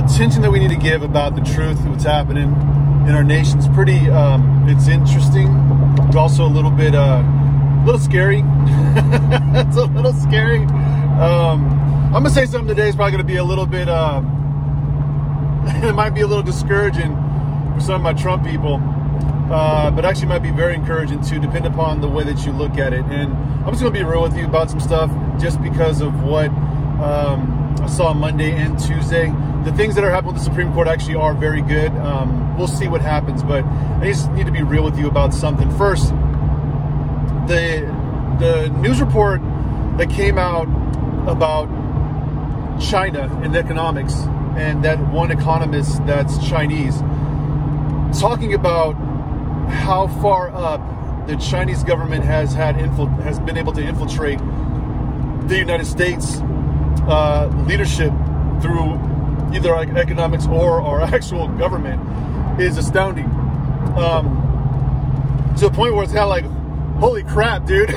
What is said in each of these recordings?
attention that we need to give about the truth of what's happening in our nation. It's pretty, it's interesting, but also a little bit, little scary. It's a little scary. I'm gonna say something today is probably gonna be a little bit, it might be a little discouraging for some of my Trump people, but actually might be very encouraging too, depending upon the way that you look at it. And I'm just gonna be real with you about some stuff, just because of what I saw on Monday and Tuesday. The things that are happening with the Supreme Court actually are very good. We'll see what happens, but I just need to be real with you about something. First, the news report that came out about China and economics, and that one economist that's Chinese, talking about how far up the Chinese government has been able to infiltrate the United States leadership through either economics or our actual government is astounding. To the point where it's kind of like, holy crap, dude.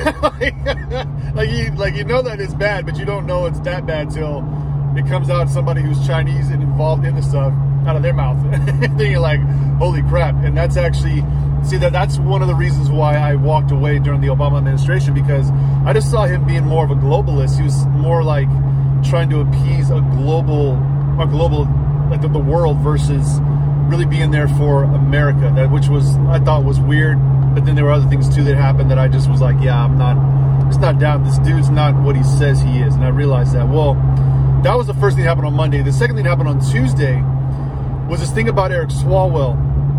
like you know that it's bad, but you don't know it's that bad till it comes out somebody who's Chinese and involved in the stuff out of their mouth. Then you're like, holy crap. And that's actually, see, that's one of the reasons why I walked away during the Obama administration, because I just saw him being more of a globalist. He was more like trying to appease a global, like the world, versus really being there for America, which I thought was weird. But then there were other things too that happened that I just was like, yeah, it's not down. This dude's not what he says he is. And I realized that. Well, that was the first thing that happened on Monday. The second thing that happened on Tuesday was this thing about Eric Swalwell.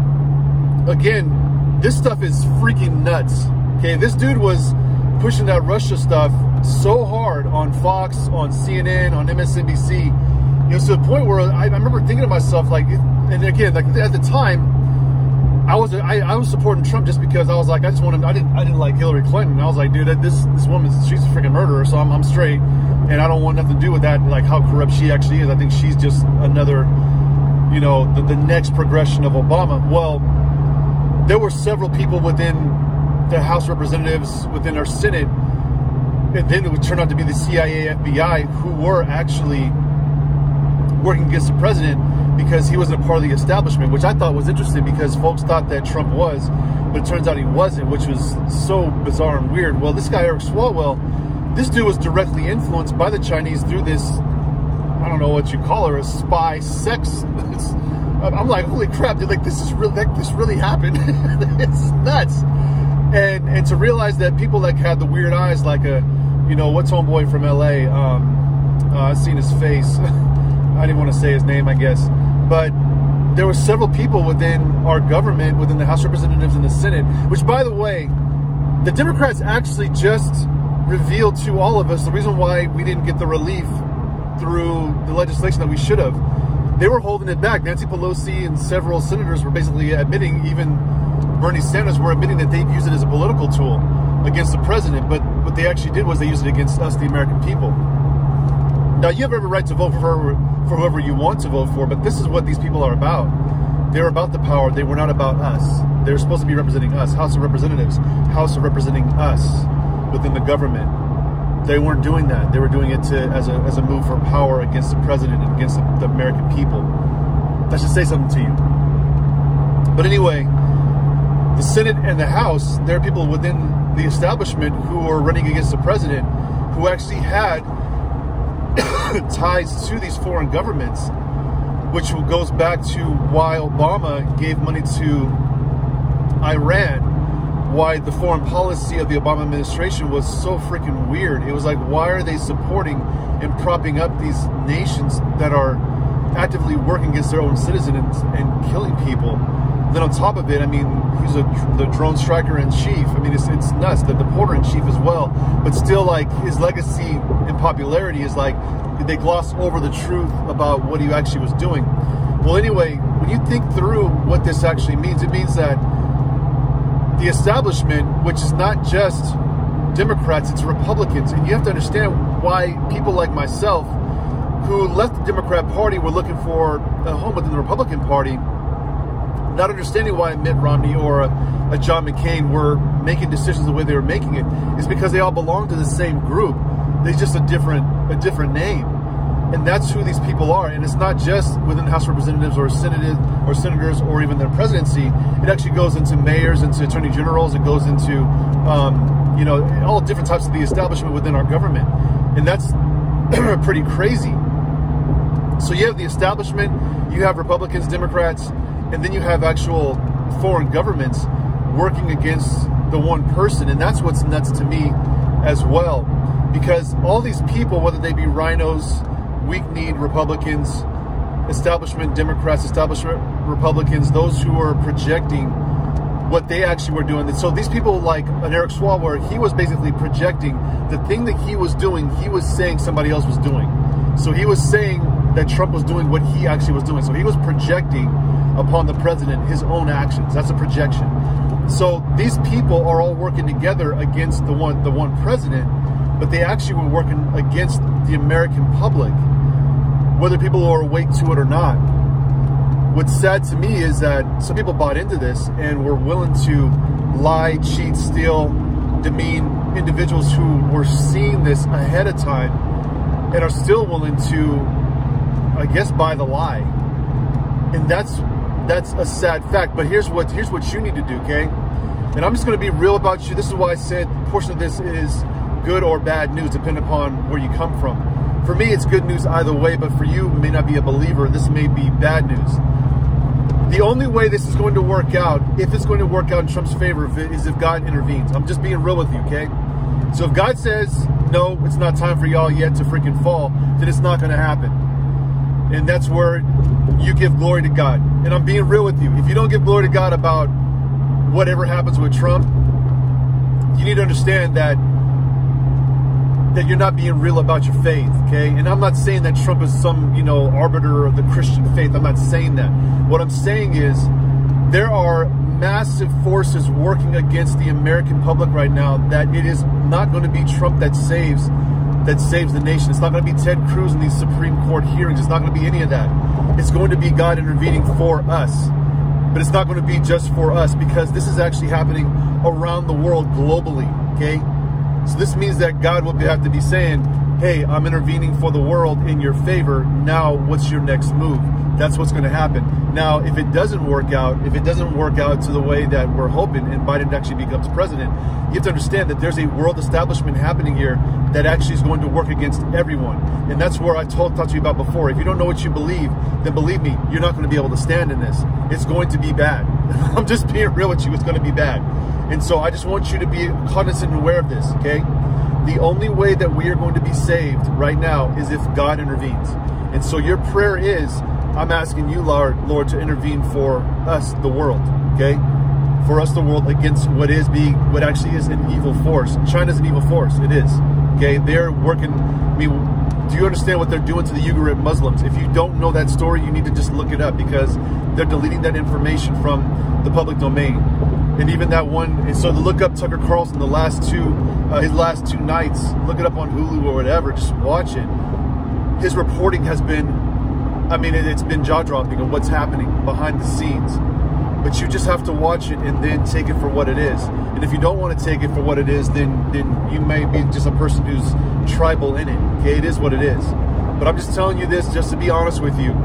Again, this stuff is freaking nuts. Okay, this dude was pushing that Russia stuff so hard on Fox, on CNN, on MSNBC, to the point where I remember thinking to myself, like, and again, like at the time, I was supporting Trump just because I was like, I didn't like Hillary Clinton. I was like, dude, this woman, she's a freaking murderer, so I'm straight, and I don't want nothing to do with that, like how corrupt she actually is. I think she's just another, the next progression of Obama. Well, there were several people within the House of Representatives, within our Senate, and then it would turn out to be the CIA, FBI, who were actually working against the president because he wasn't a part of the establishment, which I thought was interesting, because folks thought that Trump was, but it turns out he wasn't, which was so bizarre and weird. Well, this guy, Eric Swalwell, this dude was directly influenced by the Chinese through this, I don't know what you call her, a spy sex. I'm like, holy crap, dude, like this really happened. It's nuts. And to realize that people that had the weird eyes, like what's homeboy from LA, I've seen his face. I didn't want to say his name, I guess, but there were several people within our government, within the House of Representatives and the Senate, which, by the way, the Democrats actually just revealed to all of us the reason why we didn't get the relief through the legislation that we should have. They were holding it back. Nancy Pelosi and several senators were basically admitting, even Bernie Sanders were admitting, that they've used it as a political tool against the president, but what they actually did was they used it against us, the American people. Now, you have every right to vote for whoever you want to vote for, but this is what these people are about. They're about the power. They were not about us. They're supposed to be representing us, House of Representatives, House of representing us within the government. They weren't doing that. They were doing it as a move for power against the president and against the American people. That should say something to you. But anyway, the Senate and the House, there are people within the establishment who are running against the president who actually had ties to these foreign governments, which goes back to why Obama gave money to Iran, why the foreign policy of the Obama administration was so freaking weird. It was like, why are they supporting and propping up these nations that are actively working against their own citizens and killing people? Then on top of it, I mean, he's the drone striker in chief. I mean, it's nuts. The deporter in chief as well. But still, like, his legacy and popularity is like, they gloss over the truth about what he actually was doing. Well, anyway, when you think through what this actually means, it means that the establishment, which is not just Democrats, it's Republicans. And you have to understand why people like myself, who left the Democrat Party, were looking for a home within the Republican Party, not understanding why Mitt Romney or a John McCain were making decisions the way they were making it, is because they all belong to the same group. They just a different name. And that's who these people are. And it's not just within the House of Representatives or senators or even the presidency. It actually goes into mayors, into attorney generals. It goes into, you know, all different types of the establishment within our government. And that's pretty crazy. So you have the establishment, you have Republicans, Democrats, and then you have actual foreign governments working against the one person. And that's what's nuts to me as well. Because all these people, whether they be rhinos, weak-kneed Republicans, establishment Democrats, establishment Republicans, those who are projecting what they actually were doing. And so these people like an Eric Swalwell, he was basically projecting the thing that he was doing, he was saying somebody else was doing. So he was saying that Trump was doing what he actually was doing. So he was projecting upon the president his own actions. That's a projection. So these people are all working together against the one president, but they actually were working against the American public, whether people are awake to it or not. What's sad to me is that some people bought into this and were willing to lie, cheat, steal, demean individuals who were seeing this ahead of time and are still willing to, I guess, buy the lie. And that's a sad fact. But here's what you need to do, okay? And I'm just going to be real about you. This is why I said a portion of this is good or bad news, depending upon where you come from. For me, it's good news either way, but for you, may not be a believer, this may be bad news. The only way this is going to work out, if it's going to work out in Trump's favor, is if God intervenes. I'm just being real with you, okay? So if God says, no, it's not time for y'all yet to freaking fall, then it's not going to happen. And that's where you give glory to God. And I'm being real with you. If you don't give glory to God about whatever happens with Trump, you need to understand that you're not being real about your faith, okay? And I'm not saying that Trump is some, you know, arbiter of the Christian faith. I'm not saying that. What I'm saying is there are massive forces working against the American public right now that it is not going to be Trump that saves the nation. It's not going to be Ted Cruz in these Supreme Court hearings. It's not going to be any of that. It's going to be God intervening for us. But it's not going to be just for us, because this is actually happening around the world globally, okay? So this means that God will have to be saying, hey, I'm intervening for the world in your favor. Now, what's your next move? That's what's going to happen. Now, if it doesn't work out, to the way that we're hoping and Biden actually becomes president, you have to understand that there's a world establishment happening here that actually is going to work against everyone. And that's where I talked to you about before. If you don't know what you believe, then believe me, you're not going to be able to stand in this. It's going to be bad. I'm just being real with you. It's going to be bad. And so I just want you to be cognizant and aware of this, okay? The only way that we are going to be saved right now is if God intervenes. And so your prayer is, I'm asking you, Lord, to intervene for us, the world, okay? For us, the world, against what actually is an evil force. China's an evil force. It is, okay? They're working, I mean, do you understand what they're doing to the Uyghur Muslims? If you don't know that story, you need to just look it up, because they're deleting that information from the public domain. And even that one, and so to look up Tucker Carlson, his last two nights, look it up on Hulu or whatever, just watch it. His reporting has been, I mean, it's been jaw-dropping of what's happening behind the scenes. But you just have to watch it and then take it for what it is. And if you don't want to take it for what it is, then you may be just a person who's tribal in it. Okay, it is what it is. But I'm just telling you this just to be honest with you.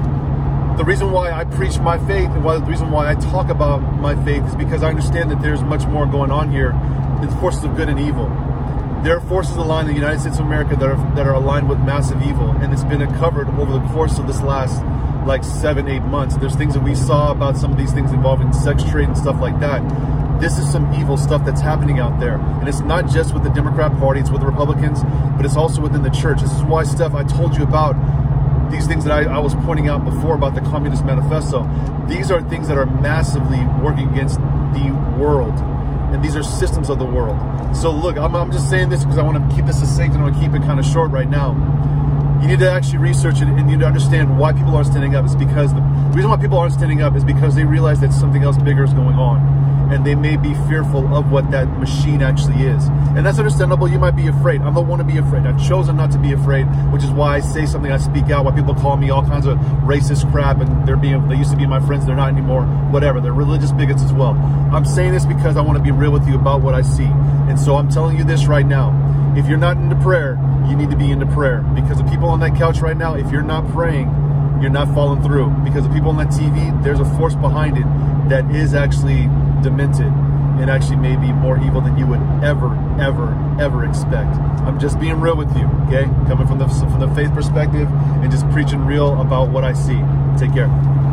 The reason why I preach my faith and the reason why I talk about my faith is because I understand that there's much more going on here than forces of good and evil. There are forces aligned in the United States of America that are aligned with massive evil, and it's been uncovered over the course of this last like 7-8 months. There's things that we saw about some of these things involving sex trade and stuff like that. This is some evil stuff that's happening out there. And it's not just with the Democrat Party, it's with the Republicans, but it's also within the church. This is why, Steph, I told you about these things that I was pointing out before about the Communist Manifesto. These are things that are massively working against the world. And these are systems of the world. So look, I'm just saying this because I want to keep this succinct and I want to keep it kind of short right now. You need to actually research it and you need to understand why people aren't standing up. It's because the reason why people aren't standing up is because they realize that something else bigger is going on. and they may be fearful of what that machine actually is. And that's understandable. You might be afraid. I'm the one to be afraid. I've chosen not to be afraid, which is why I say something, I speak out, why people call me all kinds of racist crap, and they used to be my friends, they're not anymore, whatever. They're religious bigots as well. I'm saying this because I want to be real with you about what I see. And so I'm telling you this right now. If you're not into prayer, you need to be into prayer, because the people on that couch right now, if you're not praying, you're not following through, because the people on that TV, there's a force behind it that is actually demented and actually may be more evil than you would ever expect. I'm just being real with you, okay? Coming from the faith perspective and just preaching real about what I see. Take care.